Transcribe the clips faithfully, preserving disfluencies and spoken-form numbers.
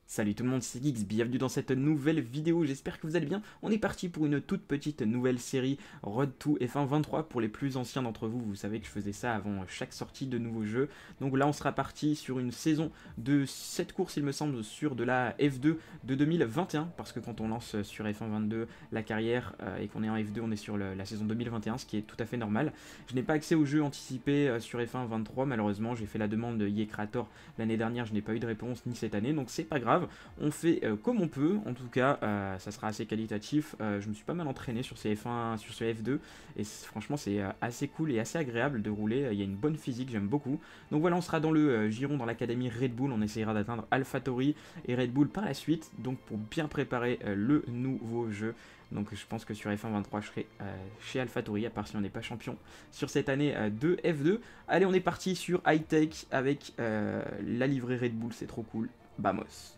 Salut tout le monde, c'est Geeks, bienvenue dans cette nouvelle vidéo, j'espère que vous allez bien. On est parti pour une toute petite nouvelle série Road to F un vingt-trois. Pour les plus anciens d'entre vous, vous savez que je faisais ça avant chaque sortie de nouveaux jeux. Donc là on sera parti sur une saison de sept courses il me semble sur de la F deux de deux mille vingt et un. Parce que quand on lance sur F un vingt-deux la carrière euh, et qu'on est en F deux, on est sur le, la saison deux mille vingt et un, ce qui est tout à fait normal. Je n'ai pas accès aux jeux anticipés euh, sur F un vingt-trois malheureusement, j'ai fait la demande de E A Creator l'année dernière, je n'ai pas eu de réponse ni cette année, donc c'est pas grave. On fait euh, comme on peut, en tout cas euh, ça sera assez qualitatif. euh, je me suis pas mal entraîné sur ces F un, sur ce F deux et franchement c'est euh, assez cool et assez agréable de rouler. Il y a une bonne physique, j'aime beaucoup. Donc voilà, on sera dans le euh, giron dans l'académie Red Bull, on essayera d'atteindre AlphaTauri et Red Bull par la suite, donc pour bien préparer euh, le nouveau jeu. Donc je pense que sur F un vingt-trois je serai euh, chez AlphaTauri, à part si on n'est pas champion sur cette année euh, de F deux. Allez, on est parti sur High Tech avec euh, la livrée Red Bull, c'est trop cool. Vamos.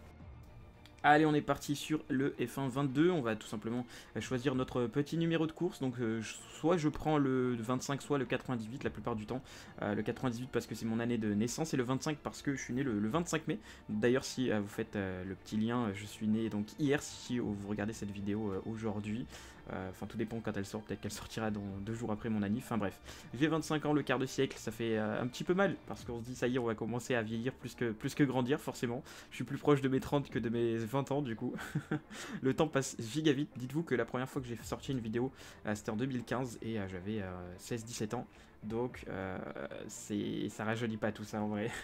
Allez, on est parti sur le F un vingt-deux, on va tout simplement choisir notre petit numéro de course. Donc euh, soit je prends le vingt-cinq, soit le quatre-vingt-dix-huit la plupart du temps. Euh, le quatre-vingt-dix-huit parce que c'est mon année de naissance et le vingt-cinq parce que je suis né le, le vingt-cinq mai. D'ailleurs si euh, vous faites euh, le petit lien, je suis né donc hier si vous regardez cette vidéo euh, aujourd'hui. Enfin euh, tout dépend quand elle sort, peut-être qu'elle sortira dans deux jours après mon anniv, enfin bref. J'ai vingt-cinq ans, le quart de siècle, ça fait euh, un petit peu mal parce qu'on se dit ça y est, on va commencer à vieillir plus que, plus que grandir forcément. Je suis plus proche de mes trente que de mes vingt ans du coup. Le temps passe giga vite. Dites-vous que la première fois que j'ai sorti une vidéo euh, c'était en deux mille quinze et euh, j'avais euh, seize dix-sept ans. Donc euh, c'est ça rajeunit pas tout ça en vrai.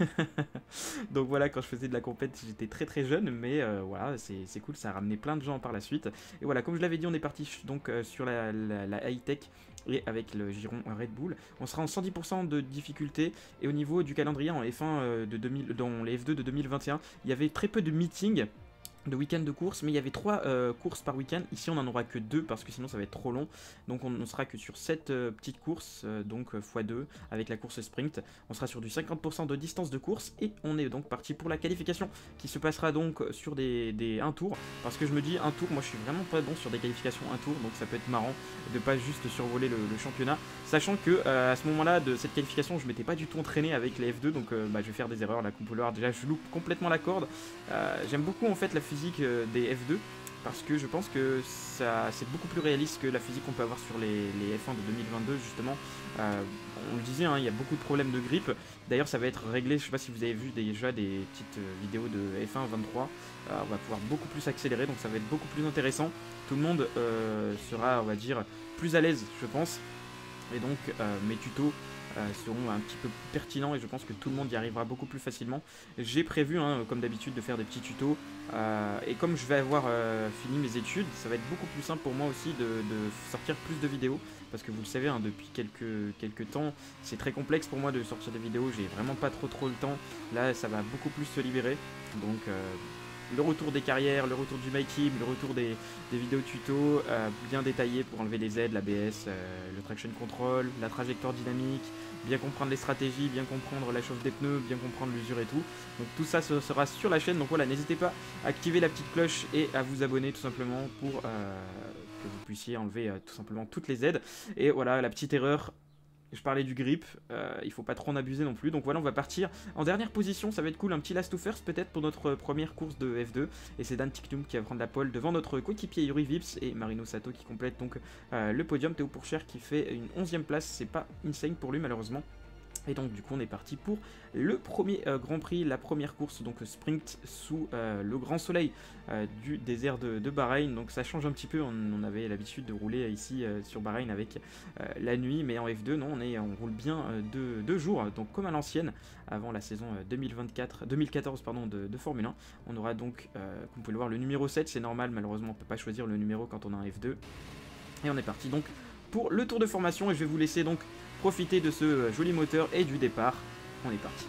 Donc voilà, quand je faisais de la compète j'étais très très jeune, mais euh, voilà, c'est cool, ça a ramené plein de gens par la suite. Et voilà, comme je l'avais dit, on est parti donc euh, sur la, la, la high tech et avec le giron Red Bull. On sera en cent dix pour cent de difficulté. Et au niveau du calendrier en F un euh, de deux mille, dans les F deux de deux mille vingt et un, il y avait très peu de meetings de week-end de course, mais il y avait trois euh, courses par week-end. Ici on en aura que deux parce que sinon ça va être trop long. Donc on ne sera que sur sept euh, petites courses, euh, donc euh, fois deux avec la course sprint. On sera sur du cinquante pour cent de distance de course et on est donc parti pour la qualification qui se passera donc sur des, des un tour. Parce que je me dis un tour, moi je suis vraiment pas bon sur des qualifications un tour, donc ça peut être marrant de pas juste survoler le, le championnat. Sachant que euh, à ce moment-là de cette qualification je m'étais pas du tout entraîné avec les F deux, donc euh, bah, je vais faire des erreurs là qu'on peut le voir. Déjà je loupe complètement la corde. Euh, J'aime beaucoup en fait la physique des F deux parce que je pense que ça c'est beaucoup plus réaliste que la physique qu'on peut avoir sur les, les F un de deux mille vingt-deux justement. Euh, on le disait, hein, il y a beaucoup de problèmes de grippe. D'ailleurs ça va être réglé, je sais pas si vous avez vu déjà des petites vidéos de F un vingt-trois. Euh, on va pouvoir beaucoup plus accélérer, donc ça va être beaucoup plus intéressant. Tout le monde euh, sera, on va dire, plus à l'aise je pense. Et donc euh, mes tutos Euh, seront un petit peu plus pertinents et je pense que tout le monde y arrivera beaucoup plus facilement. J'ai prévu, hein, comme d'habitude, de faire des petits tutos euh, et comme je vais avoir euh, fini mes études, ça va être beaucoup plus simple pour moi aussi de, de sortir plus de vidéos parce que vous le savez, hein, depuis quelques, quelques temps, c'est très complexe pour moi de sortir des vidéos, j'ai vraiment pas trop trop le temps. Là, ça va beaucoup plus se libérer, donc euh, le retour des carrières, le retour du My Team, le retour des, des vidéos tuto euh, bien détaillées pour enlever les aides, l'A B S, euh, le traction control, la trajectoire dynamique, bien comprendre les stratégies, bien comprendre la chauffe des pneus, bien comprendre l'usure et tout. Donc tout ça ce sera sur la chaîne, donc voilà, n'hésitez pas à activer la petite cloche et à vous abonner tout simplement pour euh, que vous puissiez enlever euh, tout simplement toutes les aides. Et voilà, la petite erreur. Je parlais du grip, euh, il faut pas trop en abuser non plus. Donc voilà, on va partir en dernière position, ça va être cool, un petit last to first peut-être pour notre première course de F deux. Et c'est Dan Tiknum qui va prendre la pole devant notre coéquipier Yuri Vips et Marino Sato qui complète donc euh, le podium. Théo Pourchère qui fait une onzième place, c'est pas insane pour lui malheureusement. Et donc du coup on est parti pour le premier euh, Grand Prix, la première course, donc sprint sous euh, le grand soleil euh, du désert de, de Bahreïn. Donc ça change un petit peu, on, on avait l'habitude de rouler ici euh, sur Bahreïn avec euh, la nuit, mais en F deux non, on, est, on roule bien euh, deux, deux jours, donc comme à l'ancienne, avant la saison euh, deux mille vingt-quatre, deux mille quatorze pardon, de, de Formule un. On aura donc, euh, comme vous pouvez le voir, le numéro sept, c'est normal, malheureusement on ne peut pas choisir le numéro quand on a un F deux. Et on est parti donc pour le tour de formation et je vais vous laisser donc profiter de ce joli moteur et du départ. On est parti.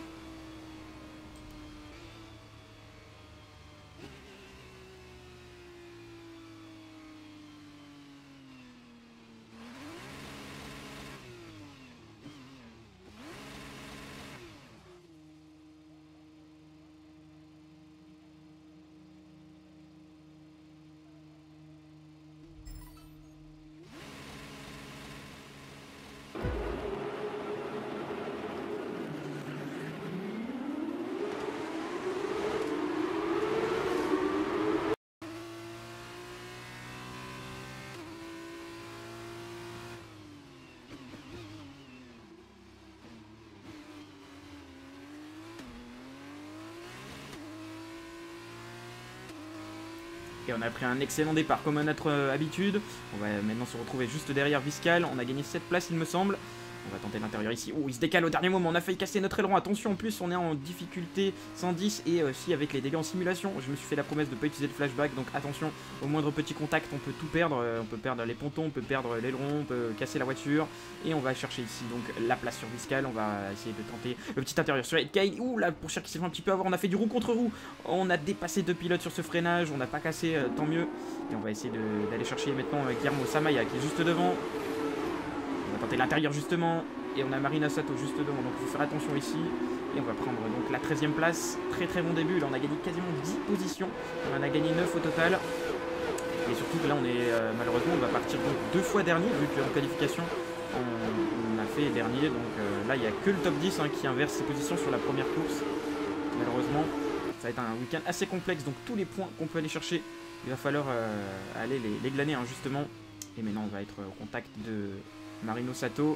Et on a pris un excellent départ comme à notre euh, habitude. On va maintenant se retrouver juste derrière Viscal. On a gagné sept places il me semble. On va tenter l'intérieur ici. Oh, il se décale au dernier moment. On a failli casser notre aileron. Attention, en plus, on est en difficulté cent dix. Et aussi avec les dégâts en simulation. Je me suis fait la promesse de ne pas utiliser le flashback. Donc attention, au moindre petit contact, on peut tout perdre. On peut perdre les pontons, on peut perdre l'aileron, on peut casser la voiture. Et on va chercher ici donc la place sur Viscal. On va essayer de tenter le petit intérieur sur Edkay. Ouh, là, pour cher qui s'est fait un petit peu avoir, on a fait du roue contre roue. On a dépassé deux pilotes sur ce freinage. On n'a pas cassé, euh, tant mieux. Et on va essayer d'aller chercher maintenant euh, Guillermo Samaya qui est juste devant. On va tenter l'intérieur justement. Et on a Marina Sato juste devant, donc il faut faire attention ici. Et on va prendre donc la treizième place. Très très bon début, là on a gagné quasiment dix positions. On en a gagné neuf au total. Et surtout que là on est euh, malheureusement on va partir donc deux fois dernier, vu qu'en qualification on, on a fait dernier. Donc euh, là il n'y a que le top dix hein, qui inverse ses positions sur la première course. Malheureusement ça va être un week-end assez complexe, donc tous les points qu'on peut aller chercher, il va falloir euh, aller les, les glaner hein, justement. Et maintenant on va être au contact de Marino Sato.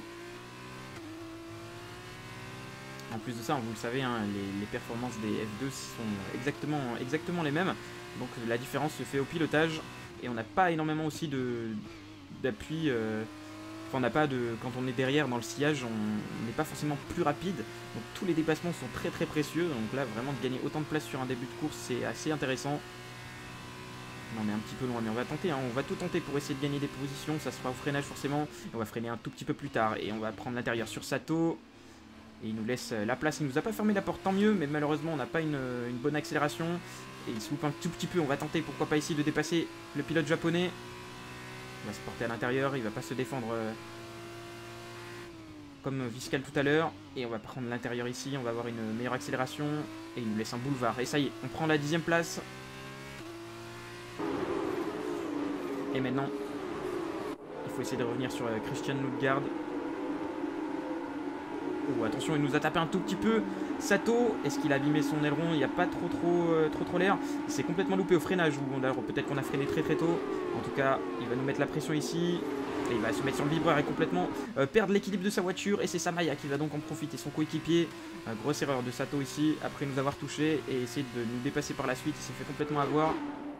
En plus de ça, vous le savez, hein, les, les performances des F deux sont exactement, exactement les mêmes. Donc la différence se fait au pilotage. Et on n'a pas énormément aussi d'appui. Euh, enfin, on n'a pas de. Quand on est derrière dans le sillage, on n'est pas forcément plus rapide. Donc tous les dépassements sont très très précieux. Donc là, vraiment de gagner autant de place sur un début de course, c'est assez intéressant. On est un petit peu loin, mais on va tenter, hein. On va tout tenter pour essayer de gagner des positions. Ça sera au freinage forcément. Et on va freiner un tout petit peu plus tard. Et on va prendre l'intérieur sur Sato. Et il nous laisse la place, il nous a pas fermé la porte, tant mieux, mais malheureusement on n'a pas une, une bonne accélération. Et il se loupe un tout petit peu, on va tenter, pourquoi pas ici, de dépasser le pilote japonais. Il va se porter à l'intérieur, il va pas se défendre euh, comme Viscal tout à l'heure. Et on va prendre l'intérieur ici, on va avoir une meilleure accélération. Et il nous laisse un boulevard, et ça y est, on prend la dixième place. Et maintenant, il faut essayer de revenir sur euh, Christian Lundgaard. Oh, attention, il nous a tapé un tout petit peu. Sato, est-ce qu'il a abîmé son aileron? Il n'y a pas trop trop euh, trop trop l'air. Il s'est complètement loupé au freinage. Ou peut-être qu'on a freiné très très tôt. En tout cas, il va nous mettre la pression ici. Et il va se mettre sur le vibreur et complètement euh, perdre l'équilibre de sa voiture. Et c'est Samaya qui va donc en profiter, son coéquipier. Euh, grosse erreur de Sato ici, après nous avoir touché. Et essayer de nous dépasser par la suite. Il s'est fait complètement avoir.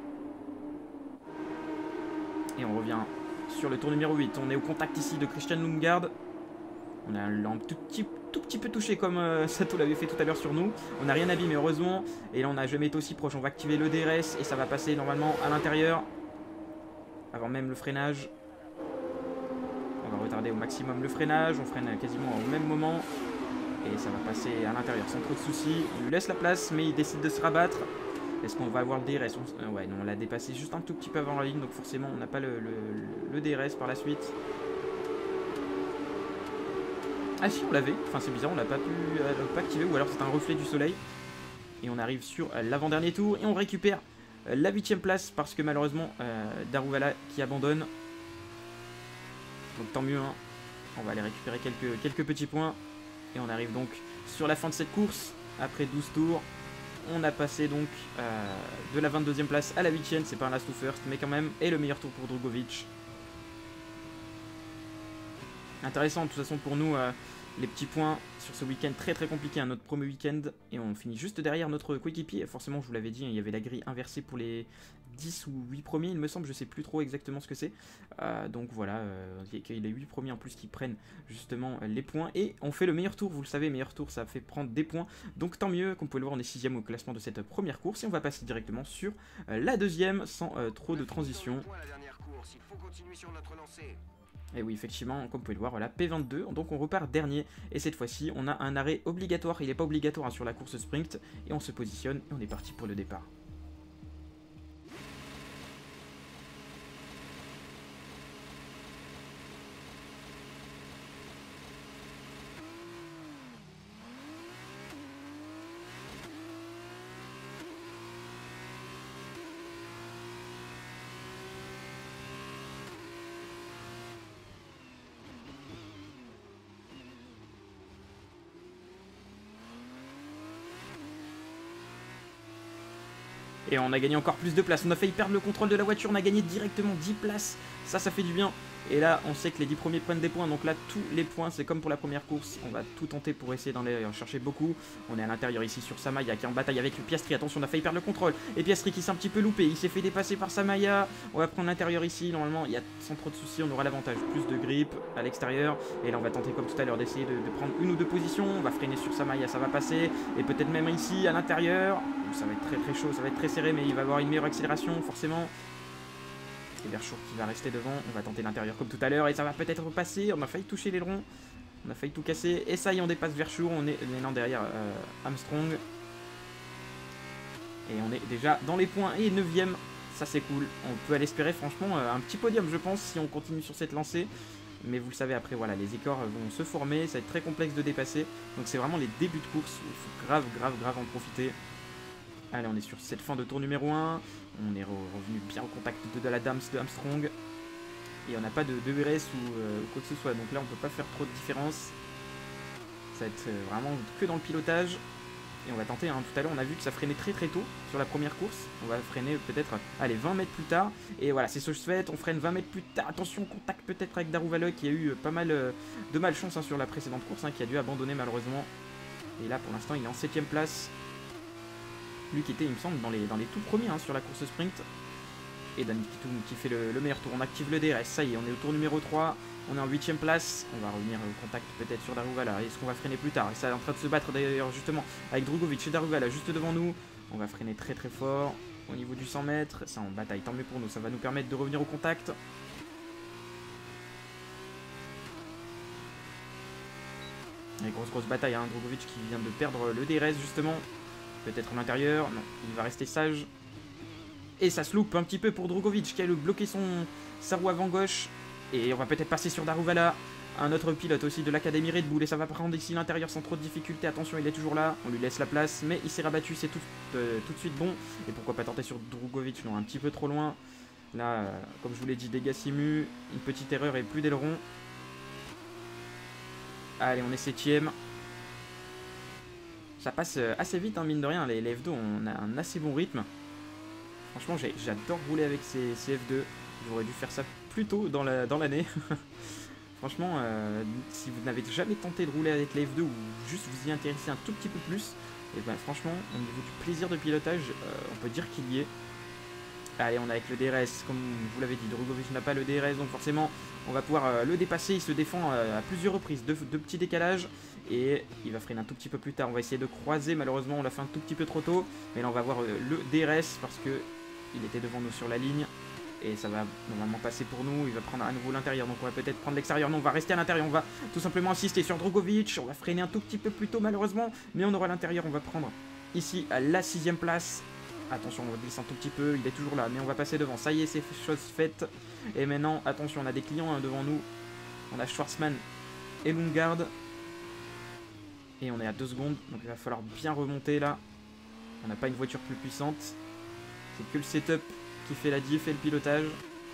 Et on revient sur le tour numéro huit. On est au contact ici de Christian Lundgaard. On a un tout petit, tout petit peu touché comme euh, Sato l'avait fait tout à l'heure sur nous. On n'a rien abîmé heureusement. Et là on n'a jamais été aussi proche. On va activer le D R S et ça va passer normalement à l'intérieur. Avant même le freinage. On va retarder au maximum le freinage. On freine quasiment au même moment. Et ça va passer à l'intérieur sans trop de soucis. Il lui laisse la place mais il décide de se rabattre. Est-ce qu'on va avoir le D R S? on... euh, Ouais, non, on l'a dépassé juste un tout petit peu avant la ligne. Donc forcément on n'a pas le, le, le D R S par la suite. Ah si, on l'avait, enfin c'est bizarre, on l'a pas pu euh, pas activer, ou alors c'est un reflet du soleil. Et on arrive sur euh, l'avant-dernier tour, et on récupère euh, la huitième place, parce que malheureusement, euh, Daruvala qui abandonne. Donc tant mieux, hein. On va aller récupérer quelques, quelques petits points. Et on arrive donc sur la fin de cette course, après douze tours. On a passé donc euh, de la vingt-deuxième place à la huitième, c'est pas un last to first, mais quand même, et le meilleur tour pour Drugovic. Intéressant de toute façon pour nous, euh, les petits points sur ce week-end très très compliqué, hein, notre premier week-end. Et on finit juste derrière notre coéquipier. Forcément, je vous l'avais dit, hein, il y avait la grille inversée pour les dix ou huit premiers, il me semble. Je sais plus trop exactement ce que c'est. Euh, donc voilà, euh, il y a les huit premiers en plus qui prennent justement euh, les points. Et on fait le meilleur tour, vous le savez, meilleur tour, ça fait prendre des points. Donc tant mieux, comme vous pouvez le voir, on est sixième au classement de cette première course. Et on va passer directement sur euh, la deuxième, sans euh, trop de transition. Et oui, effectivement, comme vous pouvez le voir, voilà, P vingt-deux, donc on repart dernier. Et cette fois-ci, on a un arrêt obligatoire. Il n'est pas obligatoire hein, sur la course sprint. Et on se positionne et on est parti pour le départ. Et on a gagné encore plus de places. On a failli perdre le contrôle de la voiture. On a gagné directement dix places. Ça, ça fait du bien. Et là, on sait que les dix premiers prennent des points. Donc là, tous les points, c'est comme pour la première course. On va tout tenter pour essayer d'en chercher beaucoup. On est à l'intérieur ici sur Samaya qui est en bataille avec Piastri. Attention, on a failli perdre le contrôle. Et Piastri qui s'est un petit peu loupé. Il s'est fait dépasser par Samaya. On va prendre l'intérieur ici. Normalement, il y a sans trop de soucis. On aura l'avantage. Plus de grip à l'extérieur. Et là, on va tenter comme tout à l'heure d'essayer de, de prendre une ou deux positions. On va freiner sur Samaya. Ça va passer. Et peut-être même ici à l'intérieur. Ça va être très très chaud. Ça va être très serré. Mais il va avoir une meilleure accélération forcément. Et Verschoor qui va rester devant, on va tenter l'intérieur comme tout à l'heure et ça va peut-être passer, on a failli toucher l'aileron, on a failli tout casser et ça y est on dépasse Verschoor, on est maintenant derrière euh, Armstrong et on est déjà dans les points et neuvième, ça c'est cool, on peut aller espérer franchement euh, un petit podium je pense si on continue sur cette lancée, mais vous le savez après voilà les écarts vont se former, ça va être très complexe de dépasser, donc c'est vraiment les débuts de course, il faut grave grave grave en profiter. Allez, on est sur cette fin de tour numéro un. On est re revenu bien au contact de, de la Dams de Armstrong. Et on n'a pas de, de R S ou euh, quoi que ce soit. Donc là, on peut pas faire trop de différence. Ça va être euh, vraiment que dans le pilotage. Et on va tenter. Hein. Tout à l'heure, on a vu que ça freinait très très tôt sur la première course. On va freiner peut-être, allez, vingt mètres plus tard. Et voilà, c'est chose faite. On freine vingt mètres plus tard. Attention, contact peut-être avec Daruvala qui a eu euh, pas mal euh, de malchance hein, sur la précédente course. Hein, qui a dû abandonner malheureusement. Et là, pour l'instant, il est en septième place. Lui qui était, il me semble, dans les, dans les tout premiers hein, sur la course sprint. Et Dan Kitoum qui fait le, le meilleur tour. On active le D R S, ça y est, on est au tour numéro trois. On est en huitième place. On va revenir au contact peut-être sur Daruvala. Est-ce qu'on va freiner plus tard? Et ça est en train de se battre d'ailleurs justement avec Drugovic et Daruvala juste devant nous. On va freiner très très fort au niveau du cent mètres. Ça en bataille, tant mieux pour nous. Ça va nous permettre de revenir au contact. Et grosse grosse bataille, hein. Drugovic qui vient de perdre le D R S justement. Peut-être à l'intérieur, non, il va rester sage. Et ça se loupe un petit peu pour Drugovic qui a bloqué son, sa roue avant gauche. Et on va peut-être passer sur Daruvala, un autre pilote aussi de l'académie Red Bull. Et ça va prendre ici l'intérieur sans trop de difficulté. Attention, il est toujours là, on lui laisse la place. Mais il s'est rabattu, c'est tout, euh, tout de suite bon. Et pourquoi pas tenter sur Drugovic, non, un petit peu trop loin. Là, euh, comme je vous l'ai dit, dégâts simu, une petite erreur et plus d'aileron. Allez, on est septième. Ça passe assez vite, hein, mine de rien, les, les F deux, on a un assez bon rythme. Franchement, j'adore rouler avec ces, ces F deux. J'aurais dû faire ça plus tôt dans l'année. La, dans Franchement, euh, si vous n'avez jamais tenté de rouler avec les F deux ou juste vous y intéressez un tout petit peu plus, et ben franchement, au niveau du plaisir de pilotage, euh, on peut dire qu'il y est. Allez, on est avec le D R S, comme vous l'avez dit, Drugovic n'a pas le D R S, donc forcément, on va pouvoir euh, le dépasser. Il se défend euh, à plusieurs reprises, deux, deux petits décalages, et il va freiner un tout petit peu plus tard. On va essayer de croiser, malheureusement, on l'a fait un tout petit peu trop tôt, mais là, on va voir euh, le D R S, parce que il était devant nous sur la ligne, et ça va normalement passer pour nous. Il va prendre à nouveau l'intérieur, donc on va peut-être prendre l'extérieur. Non, on va rester à l'intérieur, on va tout simplement insister sur Drugovic. On va freiner un tout petit peu plus tôt, malheureusement, mais on aura l'intérieur. On va prendre ici à la sixième place. Attention, on va glisser un tout petit peu, il est toujours là, mais on va passer devant. Ça y est, c'est chose faite. Et maintenant, attention, on a des clients hein, devant nous. On a Schwarzman et Lundgaard. Et on est à deux secondes, donc il va falloir bien remonter là. On n'a pas une voiture plus puissante. C'est que le setup qui fait la diff et le pilotage.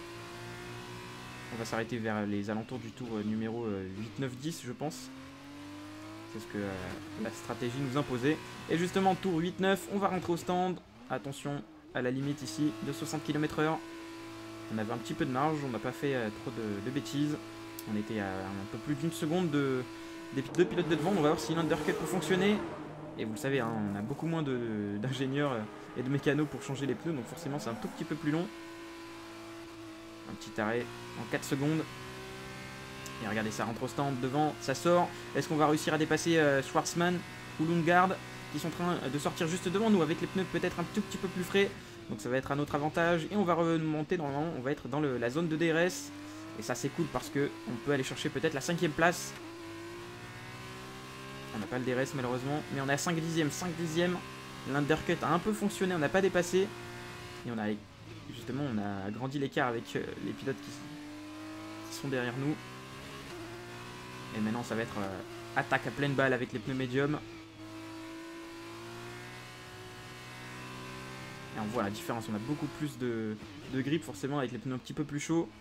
On va s'arrêter vers les alentours du tour numéro huit, neuf, dix, je pense. C'est ce que euh, la stratégie nous imposait. Et justement, tour huit, neuf, on va rentrer au stand. Attention à la limite ici de soixante kilomètres heure. On avait un petit peu de marge, on n'a pas fait euh, trop de, de bêtises. On était à un peu plus d'une seconde de, des deux pilotes de devant. On va voir si l'undercut peut fonctionner. Et vous le savez, hein, on a beaucoup moins d'ingénieurs et de mécanos pour changer les pneus. Donc forcément c'est un tout petit peu plus long. Un petit arrêt en quatre secondes. Et regardez, ça rentre au stand devant, ça sort. Est-ce qu'on va réussir à dépasser euh, Schwarzman ou Lundgaard qui sont en train de sortir juste devant nous avec les pneus peut-être un tout petit peu plus frais. Donc ça va être un autre avantage. Et on va remonter, normalement, on va être dans le, la zone de D R S. Et ça c'est cool parce que on peut aller chercher peut-être la cinquième place. On n'a pas le D R S malheureusement, mais on est à cinq dixièmes. cinq dixièmes, l'undercut a un peu fonctionné, on n'a pas dépassé. Et on a justement on a agrandi l'écart avec euh, les pilotes qui, qui sont derrière nous. Et maintenant ça va être euh, attaque à pleine balle avec les pneus médiums. Et on voit la différence, on a beaucoup plus de, de grip forcément avec les pneus un petit peu plus chauds.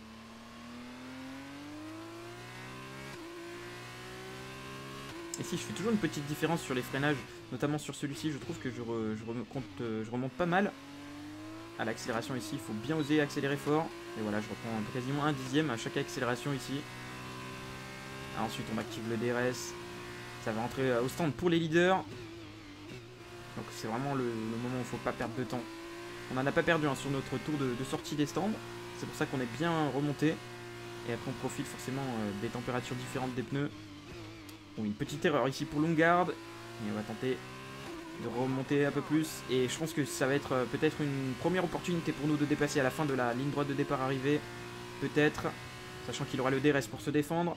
Et si je fais toujours une petite différence sur les freinages, notamment sur celui-ci, je trouve que je, re, je, remonte, je remonte pas mal. à l'accélération ici. Il faut bien oser accélérer fort. Et voilà, je reprends quasiment un dixième à chaque accélération ici. Ensuite, on active le D R S. Ça va rentrer au stand pour les leaders. Donc c'est vraiment le, le moment où il ne faut pas perdre de temps. On n'en a pas perdu hein, sur notre tour de, de sortie des stands. C'est pour ça qu'on est bien remonté. Et après on profite forcément euh, des températures différentes des pneus. Bon, une petite erreur ici pour Lundgaard. Et on va tenter de remonter un peu plus. Et je pense que ça va être euh, peut-être une première opportunité pour nous de dépasser à la fin de la ligne droite de départ arrivée. Peut-être. Sachant qu'il aura le D R S pour se défendre.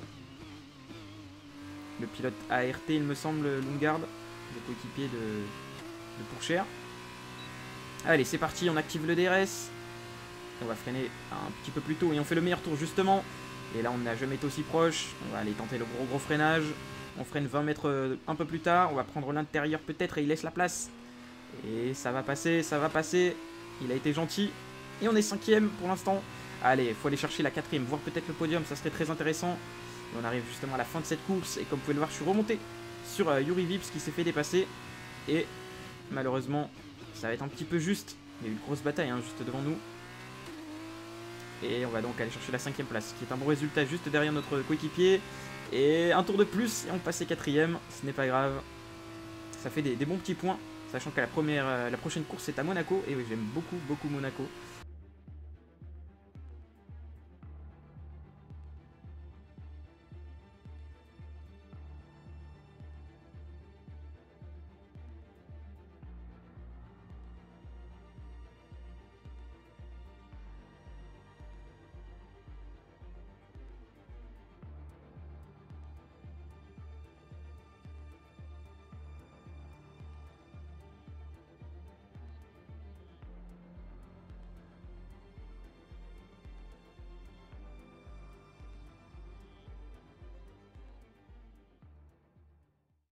Le pilote A R T il me semble, Lundgaard. Le coéquipier de, de Pourchaire. Allez c'est parti, on active le D R S. On va freiner un petit peu plus tôt et on fait le meilleur tour justement. Et là on n'a jamais été aussi proche. On va aller tenter le gros gros freinage. On freine vingt mètres un peu plus tard. On va prendre l'intérieur peut-être et il laisse la place. Et ça va passer, ça va passer. Il a été gentil. Et on est cinquième pour l'instant. Allez, il faut aller chercher la quatrième, voire peut-être le podium, ça serait très intéressant. Et on arrive justement à la fin de cette course. Et comme vous pouvez le voir, je suis remonté sur euh, Yuri Vips qui s'est fait dépasser. Et malheureusement, ça va être un petit peu juste. Il y a eu une grosse bataille hein, juste devant nous. Et on va donc aller chercher la cinquième place, qui est un bon résultat juste derrière notre coéquipier. Et un tour de plus, et on passe quatrième, ce n'est pas grave. Ça fait des, des bons petits points, sachant que la, première, euh, la prochaine course est à Monaco. Et oui, j'aime beaucoup, beaucoup Monaco.